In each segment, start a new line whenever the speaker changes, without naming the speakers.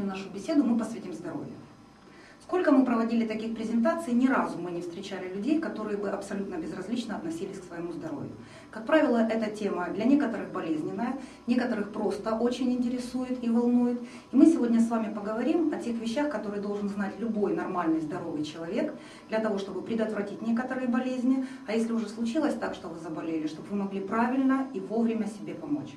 нашу беседу мы посвятим здоровью. Сколько мы проводили таких презентаций, ни разу мы не встречали людей, которые бы абсолютно безразлично относились к своему здоровью. Как правило, эта тема для некоторых болезненная, некоторых просто очень интересует и волнует. И мы сегодня с вами поговорим о тех вещах, которые должен знать любой нормальный здоровый человек, для того, чтобы предотвратить некоторые болезни, а если уже случилось так, что вы заболели, чтобы вы могли правильно и вовремя себе помочь.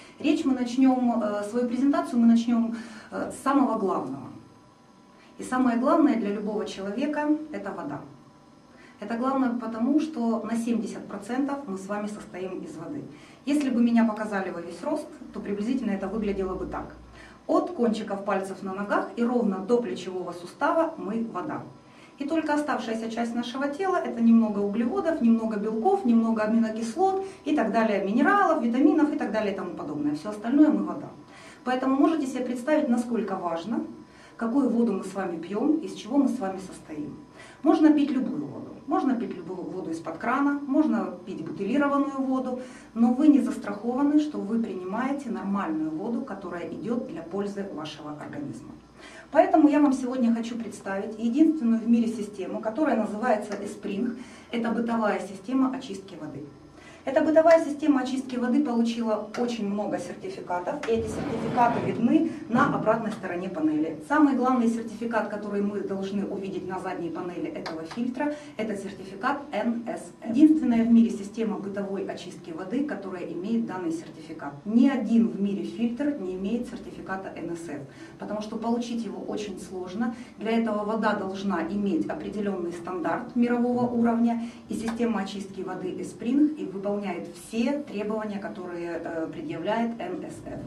Свою презентацию мы начнем с самого главного. И самое главное для любого человека – это вода. Это главное потому, что на 70% мы с вами состоим из воды. Если бы меня показали во весь рост, то приблизительно это выглядело бы так. От кончиков пальцев на ногах и ровно до плечевого сустава мы вода. И только оставшаяся часть нашего тела – это немного углеводов, немного белков, немного аминокислот и так далее, минералов, витаминов и так далее и тому подобное. Все остальное мы вода. Поэтому можете себе представить, насколько важно, какую воду мы с вами пьем, из чего мы с вами состоим. Можно пить любую воду. Можно пить любую воду из-под крана, можно пить бутилированную воду, но вы не застрахованы, что вы принимаете нормальную воду, которая идет для пользы вашего организма. Поэтому я вам сегодня хочу представить единственную в мире систему, которая называется ESPRING. Это бытовая система очистки воды. Эта бытовая система очистки воды получила очень много сертификатов, и эти сертификаты видны на обратной стороне панели. Самый главный сертификат, который мы должны увидеть на задней панели этого фильтра, это сертификат NSF. Единственная в мире система бытовой очистки воды, которая имеет данный сертификат. Ни один в мире фильтр не имеет сертификата NSF, потому что получить его очень сложно. Для этого вода должна иметь определенный стандарт мирового уровня, и система очистки воды ESPRING и выполняет все требования, которые предъявляет NSF.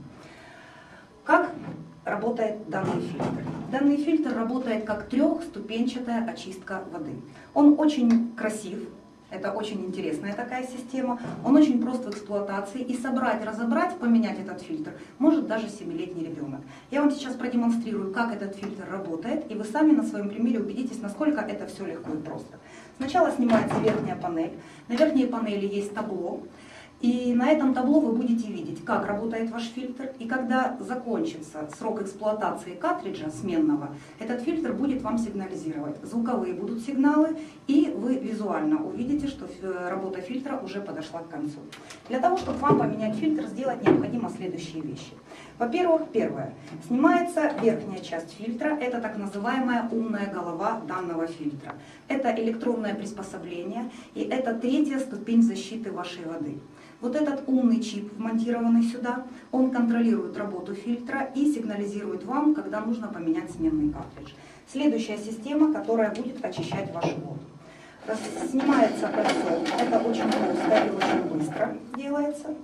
Как работает данный фильтр? Данный фильтр работает как трехступенчатая очистка воды. Он очень красив, это очень интересная такая система, он очень прост в эксплуатации, и собрать, разобрать, поменять этот фильтр может даже 7-летний ребенок. Я вам сейчас продемонстрирую, как этот фильтр работает, и вы сами на своем примере убедитесь, насколько это все легко и просто. Сначала снимается верхняя панель, на верхней панели есть табло, и на этом табло вы будете видеть, как работает ваш фильтр, и когда закончится срок эксплуатации картриджа сменного, этот фильтр будет вам сигнализировать. Звуковые будут сигналы, и вы визуально увидите, что работа фильтра уже подошла к концу. Для того, чтобы вам поменять фильтр, сделать необходимо следующие вещи. Во-первых, первое. Снимается верхняя часть фильтра, это так называемая умная голова данного фильтра. Это электронное приспособление, и это третья ступень защиты вашей воды. Вот этот умный чип, вмонтированный сюда, он контролирует работу фильтра и сигнализирует вам, когда нужно поменять сменный картридж. Следующая система, которая будет очищать вашу воду. Снимается кольцо, это очень просто и очень быстро делается.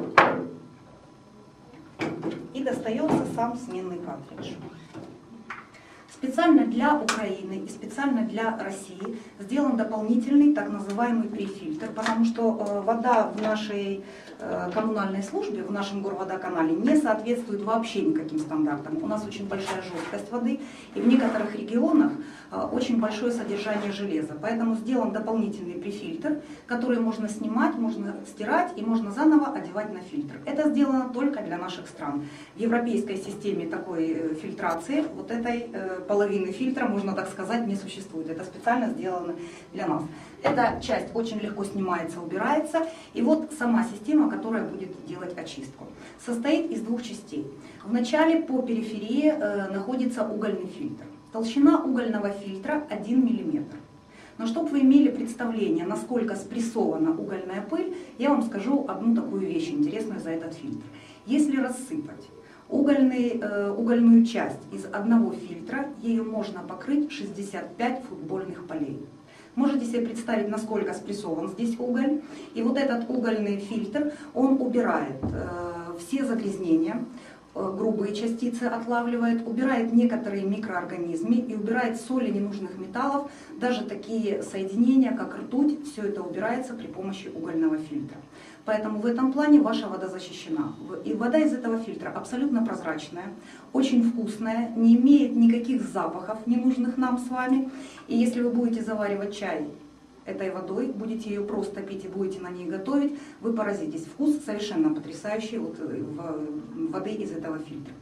И достается сам сменный картридж. Специально для Украины и специально для России сделан дополнительный так называемый префильтр, потому что вода в нашей коммунальной службе, в нашем горводоканале не соответствует вообще никаким стандартам. У нас очень большая жесткость воды, и в некоторых регионах очень большое содержание железа. Поэтому сделан дополнительный префильтр, который можно снимать, можно стирать и можно заново одевать на фильтр. Это сделано только для наших стран. В европейской системе такой фильтрации вот этой половины фильтра, можно так сказать, не существует. Это специально сделано для нас. Эта часть очень легко снимается, убирается. И вот сама система, которая будет делать очистку. Состоит из двух частей. Вначале по периферии находится угольный фильтр. Толщина угольного фильтра 1 мм. Но чтобы вы имели представление, насколько спрессована угольная пыль, я вам скажу одну такую вещь интересную за этот фильтр. Если рассыпать угольную часть из одного фильтра, ею можно покрыть 65 футбольных полей. Можете себе представить, насколько спрессован здесь уголь. И вот этот угольный фильтр, он убирает все загрязнения, грубые частицы отлавливает, убирает некоторые микроорганизмы и убирает соли ненужных металлов, даже такие соединения, как ртуть, все это убирается при помощи угольного фильтра. Поэтому в этом плане ваша вода защищена. И вода из этого фильтра абсолютно прозрачная, очень вкусная, не имеет никаких запахов, ненужных нам с вами. И если вы будете заваривать чай этой водой, будете ее просто пить и будете на ней готовить, вы поразитесь. Вкус совершенно потрясающий воды из этого фильтра.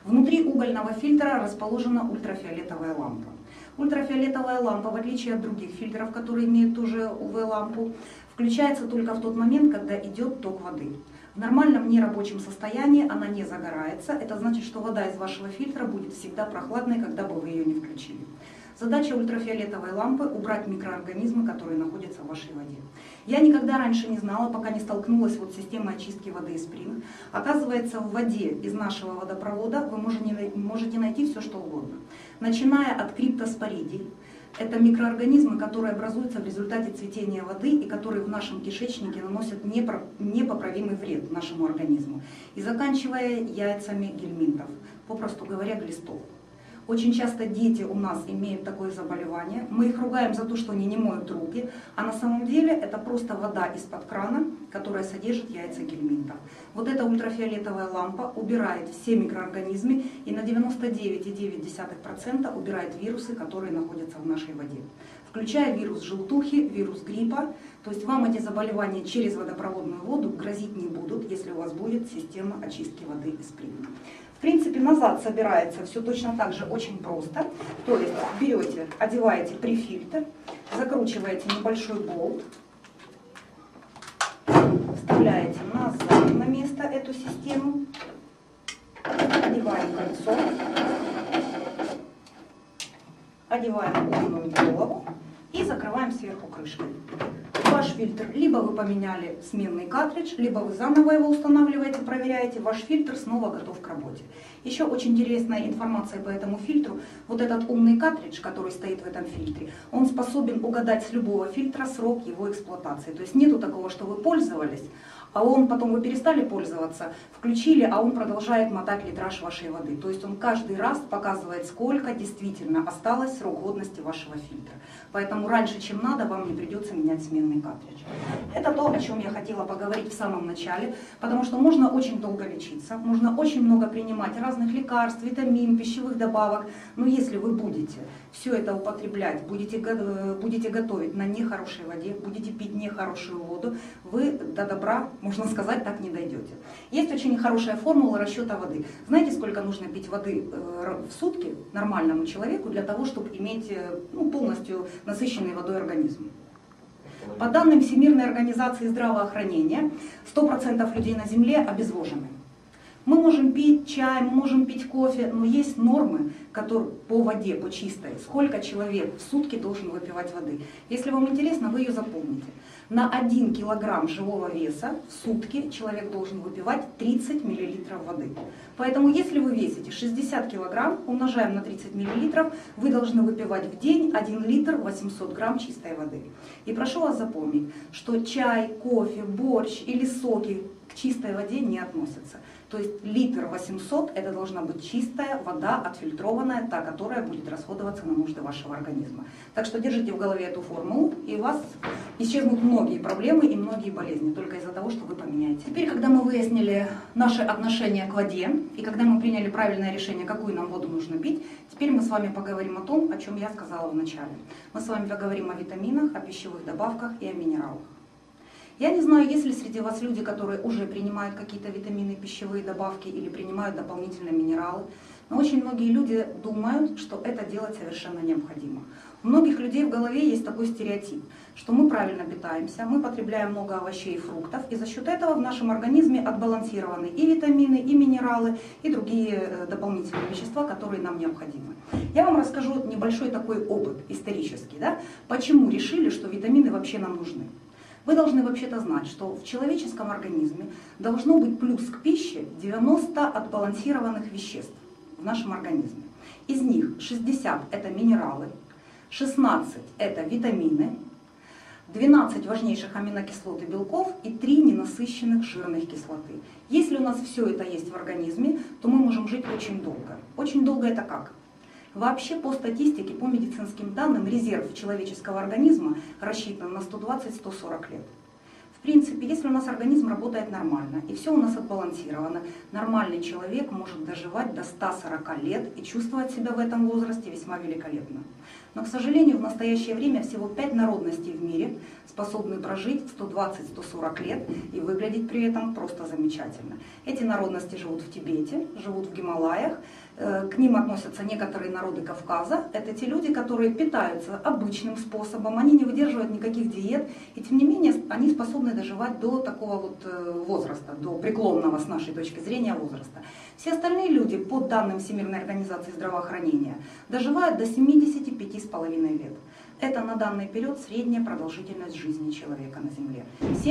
Внутри угольного фильтра расположена ультрафиолетовая лампа. Ультрафиолетовая лампа, в отличие от других фильтров, которые имеют тоже УВ-лампу, включается только в тот момент, когда идет ток воды. В нормальном нерабочем состоянии она не загорается. Это значит, что вода из вашего фильтра будет всегда прохладной, когда бы вы ее не включили. Задача ультрафиолетовой лампы – убрать микроорганизмы, которые находятся в вашей воде. Я никогда раньше не знала, пока не столкнулась с системой очистки воды из Spring. Оказывается, в воде из нашего водопровода вы можете найти все, что угодно. Начиная от криптоспоридий. Это микроорганизмы, которые образуются в результате цветения воды и которые в нашем кишечнике наносят непоправимый вред нашему организму. И заканчивая яйцами гельминтов, попросту говоря, глистов. Очень часто дети у нас имеют такое заболевание. Мы их ругаем за то, что они не моют руки, а на самом деле это просто вода из-под крана, которая содержит яйца гельминтов. Вот эта ультрафиолетовая лампа убирает все микроорганизмы и на 99,9% убирает вирусы, которые находятся в нашей воде, включая вирус желтухи, вирус гриппа. То есть вам эти заболевания через водопроводную воду грозить не будут, если у вас будет система очистки воды из Spring. В принципе, назад собирается все точно так же, очень просто. То есть берете, одеваете префильтр, закручиваете небольшой болт, вставляете назад на место эту систему, одеваем кольцо, одеваем умную голову и закрываем сверху крышкой. Ваш фильтр, либо вы поменяли сменный картридж, либо вы заново его устанавливаете, проверяете, ваш фильтр снова готов к работе. Еще очень интересная информация по этому фильтру. Вот этот умный картридж, который стоит в этом фильтре, он способен угадать с любого фильтра срок его эксплуатации. То есть нету такого, что вы пользовались, а он потом вы перестали пользоваться, включили, а он продолжает мотать литраж вашей воды. То есть он каждый раз показывает, сколько действительно осталось срок годности вашего фильтра. Поэтому раньше, чем надо, вам не придется менять сменный картридж. Это то, о чем я хотела поговорить в самом начале, потому что можно очень долго лечиться, можно очень много принимать разных лекарств, витамин, пищевых добавок, но если вы будете все это употреблять, будете готовить на нехорошей воде, будете пить нехорошую воду, вы до добра, можно сказать, так не дойдете. Есть очень хорошая формула расчета воды. Знаете, сколько нужно пить воды в сутки нормальному человеку для того, чтобы иметь полностью насыщенный водой организм? По данным Всемирной организации здравоохранения, 100% людей на Земле обезвожены. Мы можем пить чай, мы можем пить кофе, но есть нормы, которые по воде, по чистой, сколько человек в сутки должен выпивать воды. Если вам интересно, вы ее запомните. На 1 килограмм живого веса в сутки человек должен выпивать 30 мл воды. Поэтому если вы весите 60 килограмм, умножаем на 30 мл, вы должны выпивать в день 1 литр 800 грамм чистой воды. И прошу вас запомнить, что чай, кофе, борщ или соки к чистой воде не относятся. То есть литр 800 это должна быть чистая вода, отфильтрованная, та, которая будет расходоваться на нужды вашего организма. Так что держите в голове эту формулу, и у вас исчезнут многие проблемы и многие болезни, только из-за того, что вы поменяете. Теперь, когда мы выяснили наше отношение к воде, и когда мы приняли правильное решение, какую нам воду нужно пить, теперь мы с вами поговорим о том, о чем я сказала в начале. Мы с вами поговорим о витаминах, о пищевых добавках и о минералах. Я не знаю, есть ли среди вас люди, которые уже принимают какие-то витамины, пищевые добавки или принимают дополнительные минералы, но очень многие люди думают, что это делать совершенно необходимо. У многих людей в голове есть такой стереотип, что мы правильно питаемся, мы потребляем много овощей и фруктов, и за счет этого в нашем организме отбалансированы и витамины, и минералы, и другие дополнительные вещества, которые нам необходимы. Я вам расскажу небольшой такой опыт исторический, почему решили, что витамины вообще нам нужны. Вы должны вообще-то знать, что в человеческом организме должно быть плюс к пище 90 отбалансированных веществ в нашем организме. Из них 60 это минералы, 16 это витамины, 12 важнейших аминокислот и белков и 3 ненасыщенных жирных кислоты. Если у нас все это есть в организме, то мы можем жить очень долго. Очень долго это как? Вообще по статистике, по медицинским данным, резерв человеческого организма рассчитан на 120-140 лет. В принципе, если у нас организм работает нормально и все у нас отбалансировано, нормальный человек может доживать до 140 лет и чувствовать себя в этом возрасте весьма великолепно. Но, к сожалению, в настоящее время всего 5 народностей в мире способны прожить 120-140 лет и выглядеть при этом просто замечательно. Эти народности живут в Тибете, живут в Гималаях. К ним относятся некоторые народы Кавказа. Это те люди, которые питаются обычным способом, они не выдерживают никаких диет, и тем не менее они способны доживать до такого вот возраста, до преклонного с нашей точки зрения возраста. Все остальные люди, по данным Всемирной организации здравоохранения, доживают до 75,5 лет. Это на данный период средняя продолжительность жизни человека на Земле.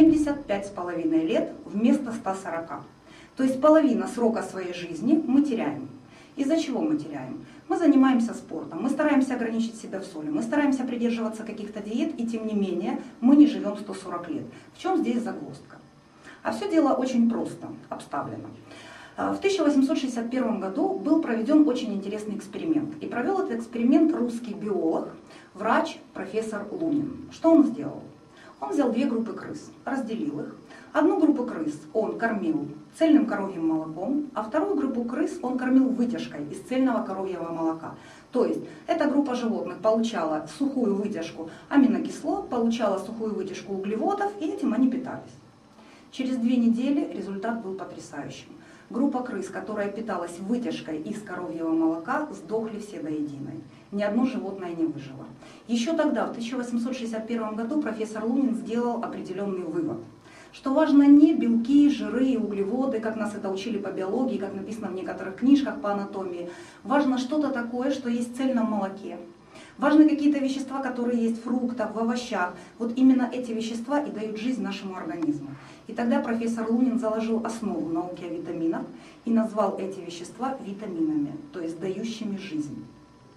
75,5 лет вместо 140. То есть половина срока своей жизни мы теряем. Из-за чего мы теряем? Мы занимаемся спортом, мы стараемся ограничить себя в соли, мы стараемся придерживаться каких-то диет, и тем не менее мы не живем 140 лет. В чем здесь загвоздка? А все дело очень просто обставлено. В 1861 году был проведен очень интересный эксперимент. И провел этот эксперимент русский биолог, врач, профессор Лунин. Что он сделал? Он взял 2 группы крыс, разделил их. Одну группу крыс он кормил цельным коровьим молоком, а вторую группу крыс он кормил вытяжкой из цельного коровьего молока. То есть эта группа животных получала сухую вытяжку аминокислот, получала сухую вытяжку углеводов, и этим они питались. Через 2 недели результат был потрясающим. Группа крыс, которая питалась вытяжкой из коровьего молока, сдохли все до единой. Ни одно животное не выжило. Еще тогда, в 1861 году, профессор Лунин сделал определенный вывод, что важно не белки, жиры и углеводы, как нас это учили по биологии, как написано в некоторых книжках по анатомии. Важно что-то такое, что есть в цельном молоке. Важны какие-то вещества, которые есть в фруктах, в овощах. Вот именно эти вещества и дают жизнь нашему организму. И тогда профессор Лунин заложил основу науки о витаминах и назвал эти вещества витаминами, то есть дающими жизнь.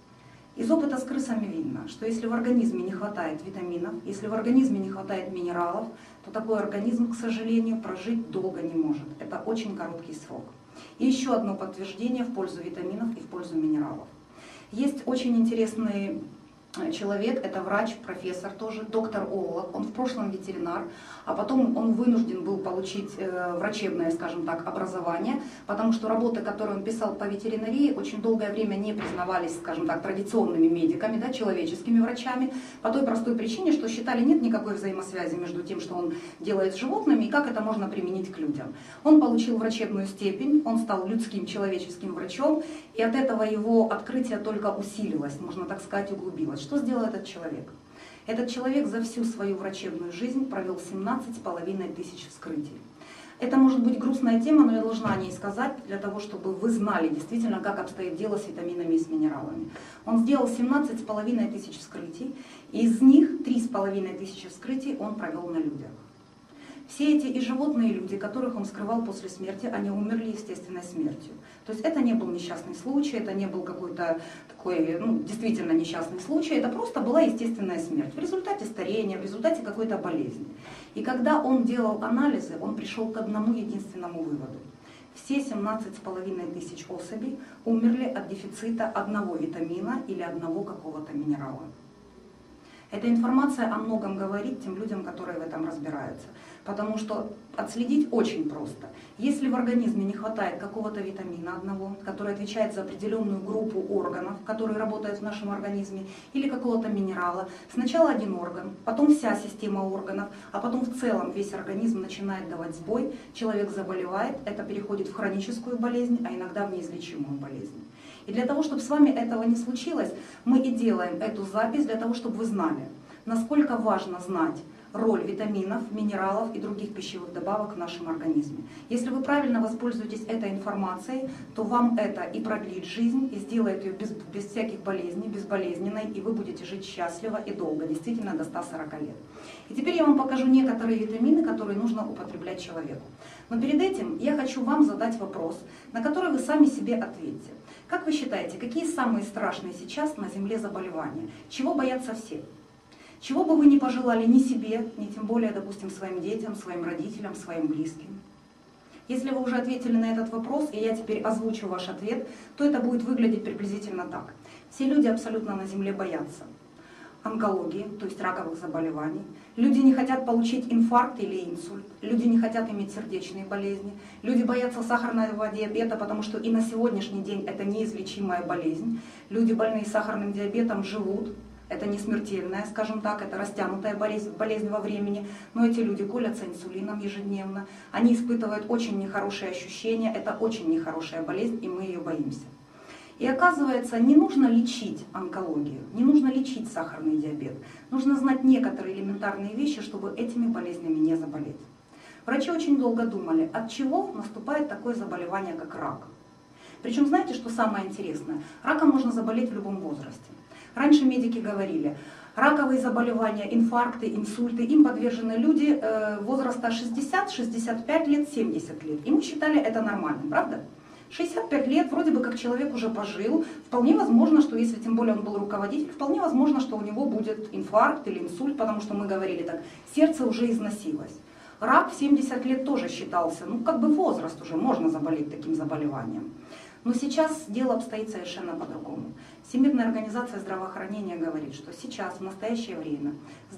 Из опыта с крысами видно, что если в организме не хватает витаминов, если в организме не хватает минералов, то такой организм, к сожалению, прожить долго не может. Это очень короткий срок. И еще одно подтверждение в пользу витаминов и в пользу минералов. Есть очень интересный человек, это врач, профессор тоже, доктор-оолог, он в прошлом ветеринар, а потом он вынужден был получить врачебное, скажем так, образование, потому что работы, которые он писал по ветеринарии, очень долгое время не признавались, скажем так, традиционными медиками, да, человеческими врачами, по той простой причине, что считали, нет никакой взаимосвязи между тем, что он делает с животными, и как это можно применить к людям. Он получил врачебную степень, он стал людским человеческим врачом, и от этого его открытие только усилилось, можно так сказать, углубилось. Что сделал этот человек? Этот человек за всю свою врачебную жизнь провел 17,5 тысяч вскрытий. Это может быть грустная тема, но я должна о ней сказать, для того, чтобы вы знали действительно, как обстоит дело с витаминами и с минералами. Он сделал 17,5 тысяч вскрытий, и из них 3,5 тысячи вскрытий он провел на людях. Все эти и животные, и люди, которых он вскрывал после смерти, они умерли естественной смертью. То есть это не был несчастный случай, это не был какой-то такой, действительно несчастный случай, это просто была естественная смерть в результате старения, в результате какой-то болезни. И когда он делал анализы, он пришел к одному единственному выводу. Все 17,5 тысяч особей умерли от дефицита одного витамина или одного какого-то минерала. Эта информация о многом говорит тем людям, которые в этом разбираются. Потому что отследить очень просто. Если в организме не хватает какого-то витамина одного, который отвечает за определенную группу органов, которые работают в нашем организме, или какого-то минерала, сначала один орган, потом вся система органов, а потом в целом весь организм начинает давать сбой, человек заболевает, это переходит в хроническую болезнь, а иногда в неизлечимую болезнь. И для того, чтобы с вами этого не случилось, мы и делаем эту запись для того, чтобы вы знали, насколько важно знать роль витаминов, минералов и других пищевых добавок в нашем организме. Если вы правильно воспользуетесь этой информацией, то вам это и продлит жизнь, и сделает ее без всяких болезней, безболезненной, и вы будете жить счастливо и долго, действительно до 140 лет. И теперь я вам покажу некоторые витамины, которые нужно употреблять человеку. Но перед этим я хочу вам задать вопрос, на который вы сами себе ответьте. Как вы считаете, какие самые страшные сейчас на Земле заболевания? Чего боятся все? Чего бы вы ни пожелали ни себе, ни тем более, допустим, своим детям, своим родителям, своим близким? Если вы уже ответили на этот вопрос, и я теперь озвучу ваш ответ, то это будет выглядеть приблизительно так. Все люди абсолютно на Земле боятся онкологии, то есть раковых заболеваний. Люди не хотят получить инфаркт или инсульт. Люди не хотят иметь сердечные болезни. Люди боятся сахарного диабета, потому что и на сегодняшний день это неизлечимая болезнь. Люди, больные сахарным диабетом, живут это не смертельная, скажем так, это растянутая болезнь во времени, но эти люди колятся инсулином ежедневно, они испытывают очень нехорошие ощущения, это очень нехорошая болезнь, и мы ее боимся. И оказывается, не нужно лечить онкологию, не нужно лечить сахарный диабет, нужно знать некоторые элементарные вещи, чтобы этими болезнями не заболеть. Врачи очень долго думали, от чего наступает такое заболевание, как рак. Причем знаете, что самое интересное? Раком можно заболеть в любом возрасте. Раньше медики говорили, раковые заболевания, инфаркты, инсульты, им подвержены люди возраста 60, 65 лет, 70 лет. И мы считали это нормальным, правда? 65 лет, вроде бы как человек уже пожил, вполне возможно, что если тем более он был руководитель, вполне возможно, что у него будет инфаркт или инсульт, потому что мы говорили так, сердце уже износилось. Рак в 70 лет тоже считался, ну как бы возраст уже, можно заболеть таким заболеванием. Но сейчас дело обстоит совершенно по-другому. Всемирная организация здравоохранения говорит, что сейчас, в настоящее время, с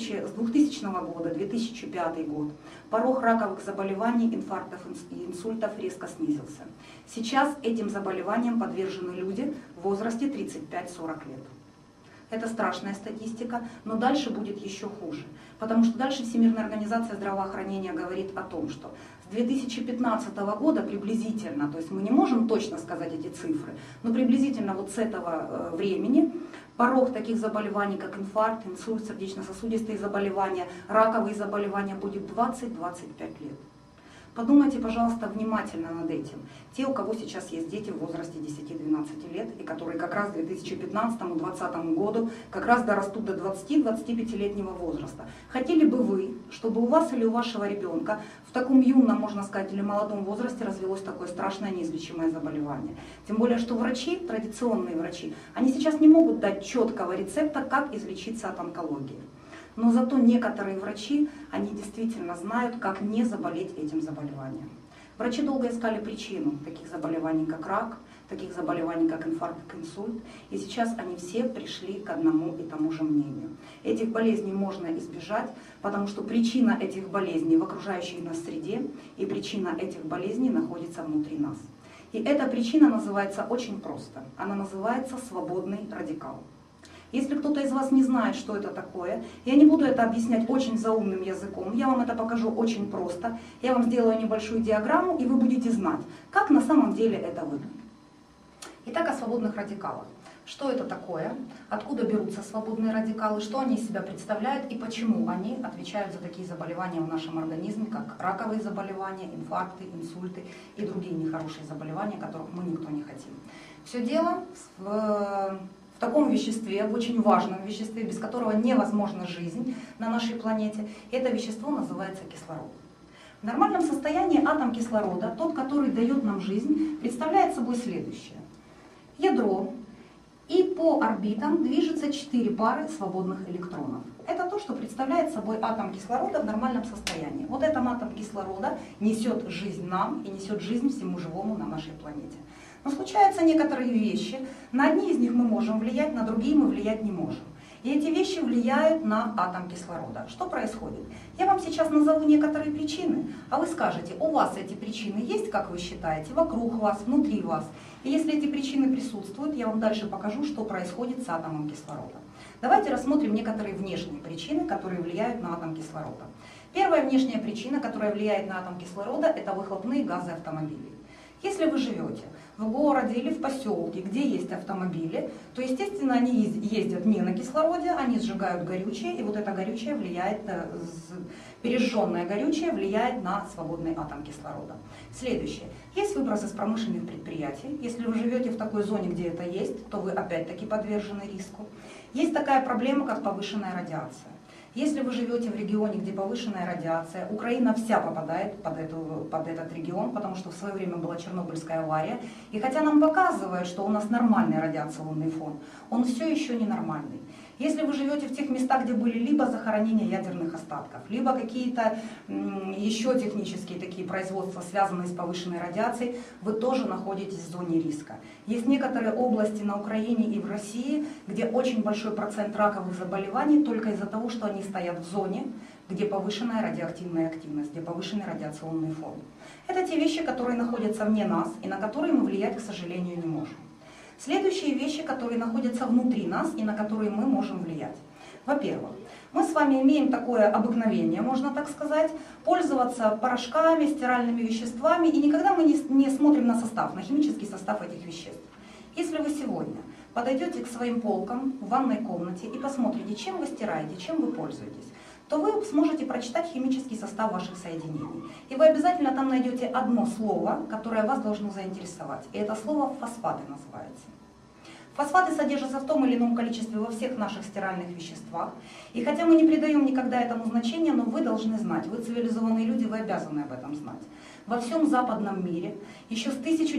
2000 года, 2005 год, порог раковых заболеваний, инфарктов и инсультов резко снизился. Сейчас этим заболеваниям подвержены люди в возрасте 35-40 лет. Это страшная статистика, но дальше будет еще хуже. Потому что дальше Всемирная организация здравоохранения говорит о том, что с 2015 года приблизительно, то есть мы не можем точно сказать эти цифры, но приблизительно вот с этого времени порог таких заболеваний, как инфаркт, инсульт, сердечно-сосудистые заболевания, раковые заболевания будет 20-25 лет. Подумайте, пожалуйста, внимательно над этим. Те, у кого сейчас есть дети в возрасте 10-12 лет, и которые как раз к 2015-2020 году как раз дорастут до 20-25-летнего возраста. Хотели бы вы, чтобы у вас или у вашего ребенка в таком юном, можно сказать, или молодом возрасте развелось такое страшное неизлечимое заболевание? Тем более, что врачи, традиционные врачи, они сейчас не могут дать четкого рецепта, как излечиться от онкологии. Но зато некоторые врачи, они действительно знают, как не заболеть этим заболеванием. Врачи долго искали причину таких заболеваний, как рак, таких заболеваний, как инфаркт, инсульт. И сейчас они все пришли к одному и тому же мнению. Этих болезней можно избежать, потому что причина этих болезней в окружающей нас среде, и причина этих болезней находится внутри нас. И эта причина называется очень просто. Она называется свободный радикал. Если кто-то из вас не знает, что это такое, я не буду это объяснять очень заумным языком, я вам это покажу очень просто, я вам сделаю небольшую диаграмму, и вы будете знать, как на самом деле это выглядит. Итак, о свободных радикалах. Что это такое, откуда берутся свободные радикалы, что они из себя представляют и почему они отвечают за такие заболевания в нашем организме, как раковые заболевания, инфаркты, инсульты и другие нехорошие заболевания, которых мы никто не хотим. Все дело в таком веществе, в очень важном веществе, без которого невозможна жизнь на нашей планете. Это вещество называется кислород. В нормальном состоянии атом кислорода, тот, который дает нам жизнь, представляет собой следующее. Ядро, и по орбитам движется 4 пары свободных электронов. Это то, что представляет собой атом кислорода в нормальном состоянии. Вот этот атом кислорода несет жизнь нам и несет жизнь всему живому на нашей планете. Но случаются некоторые вещи, на одни из них мы можем влиять, на другие мы влиять не можем. И эти вещи влияют на атом кислорода. Что происходит? Я вам сейчас назову некоторые причины, а вы скажете, у вас эти причины есть, как вы считаете, вокруг вас, внутри вас. И если эти причины присутствуют, я вам дальше покажу, что происходит с атомом кислорода. Давайте рассмотрим некоторые внешние причины, которые влияют на атом кислорода. Первая внешняя причина, которая влияет на атом кислорода, это выхлопные газы автомобилей. Если вы живете в городе или в поселке, где есть автомобили, то, естественно, они ездят не на кислороде, они сжигают горючее, и вот это горючее влияет, пережженное горючее влияет на свободный атом кислорода. Следующее. Есть выбросы с промышленных предприятий. Если вы живете в такой зоне, где это есть, то вы опять-таки подвержены риску. Есть такая проблема, как повышенная радиация. Если вы живете в регионе, где повышенная радиация, Украина вся попадает под этот регион, потому что в свое время была Чернобыльская авария. И хотя нам показывают, что у нас нормальный радиационный фон, он все еще не нормальный. Если вы живете в тех местах, где были либо захоронения ядерных остатков, либо какие-то еще технические такие производства, связанные с повышенной радиацией, вы тоже находитесь в зоне риска. Есть некоторые области на Украине и в России, где очень большой процент раковых заболеваний только из-за того, что они стоят в зоне, где повышенная радиоактивная активность, где повышенный радиационный фон. Это те вещи, которые находятся вне нас и на которые мы влиять, к сожалению, не можем. Следующие вещи, которые находятся внутри нас и на которые мы можем влиять. Во-первых, мы с вами имеем такое обыкновение, можно так сказать, пользоваться порошками, стиральными веществами, и никогда мы не смотрим на состав, на химический состав этих веществ. Если вы сегодня подойдете к своим полкам в ванной комнате и посмотрите, чем вы стираете, чем вы пользуетесь, то вы сможете прочитать химический состав ваших соединений. И вы обязательно там найдете одно слово, которое вас должно заинтересовать. И это слово фосфаты называется. Фосфаты содержатся в том или ином количестве во всех наших стиральных веществах. И хотя мы не придаем никогда этому значения, но вы должны знать, вы цивилизованные люди, вы обязаны об этом знать. Во всем западном мире еще с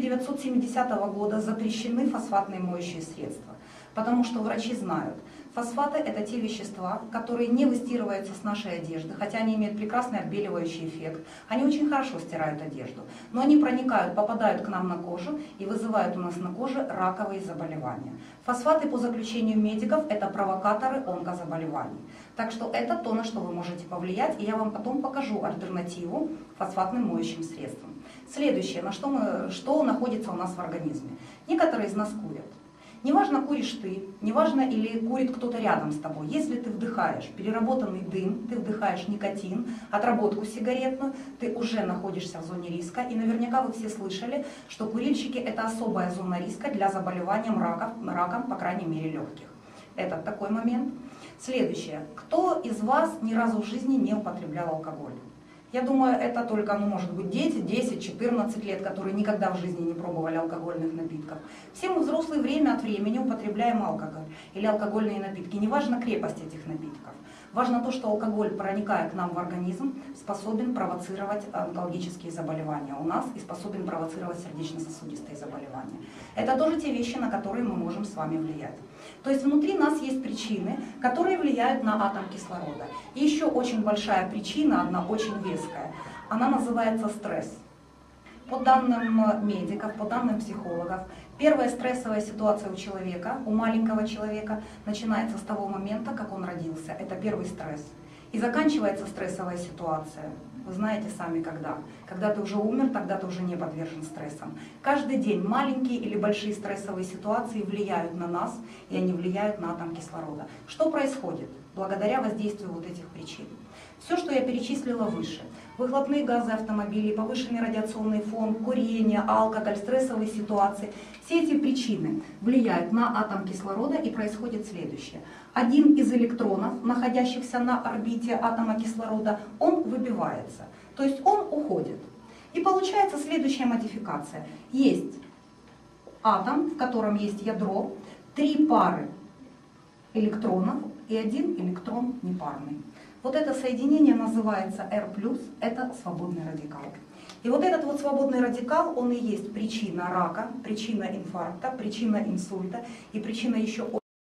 1970 года запрещены фосфатные моющие средства, потому что врачи знают, фосфаты – это те вещества, которые не выстирываются с нашей одежды, хотя они имеют прекрасный отбеливающий эффект. Они очень хорошо стирают одежду, но они проникают, попадают к нам на кожу и вызывают у нас на коже раковые заболевания. Фосфаты, по заключению медиков, это провокаторы онкозаболеваний. Так что это то, на что вы можете повлиять, и я вам потом покажу альтернативу фосфатным моющим средствам. Следующее, что находится у нас в организме. Некоторые из нас курят. Неважно, куришь ты, неважно, или курит кто-то рядом с тобой. Если ты вдыхаешь переработанный дым, ты вдыхаешь никотин, отработку сигаретную, ты уже находишься в зоне риска. И наверняка вы все слышали, что курильщики – это особая зона риска для заболевания раком, по крайней мере, легких. Это такой момент. Следующее. Кто из вас ни разу в жизни не употреблял алкоголь? Я думаю, это только, может быть, дети 10-14 лет, которые никогда в жизни не пробовали алкогольных напитков. Все мы взрослые время от времени употребляем алкоголь или алкогольные напитки. Неважно крепость этих напитков. Важно то, что алкоголь, проникая к нам в организм, способен провоцировать онкологические заболевания у нас и способен провоцировать сердечно-сосудистые заболевания. Это тоже те вещи, на которые мы можем с вами влиять. То есть внутри нас есть причины, которые влияют на атом кислорода. И еще очень большая причина, одна очень веская, она называется стресс. По данным медиков, по данным психологов, первая стрессовая ситуация у человека, у маленького человека, начинается с того момента, как он родился. Это первый стресс. И заканчивается стрессовая ситуация. Вы знаете сами когда. Когда ты уже умер, тогда ты уже не подвержен стрессам. Каждый день маленькие или большие стрессовые ситуации влияют на нас, и они влияют на атом кислорода. Что происходит благодаря воздействию вот этих причин? Все, что я перечислила выше. Выхлопные газы автомобилей, повышенный радиационный фон, курение, алкоголь, стрессовые ситуации. Все эти причины влияют на атом кислорода, и происходит следующее. Один из электронов, находящихся на орбите атома кислорода, он выбивается. То есть он уходит. И получается следующая модификация. Есть атом, в котором есть ядро, 3 пары электронов и 1 электрон непарный. Вот это соединение называется R+, это свободный радикал. И вот этот вот свободный радикал, он и есть причина рака, причина инфаркта, причина инсульта и причина еще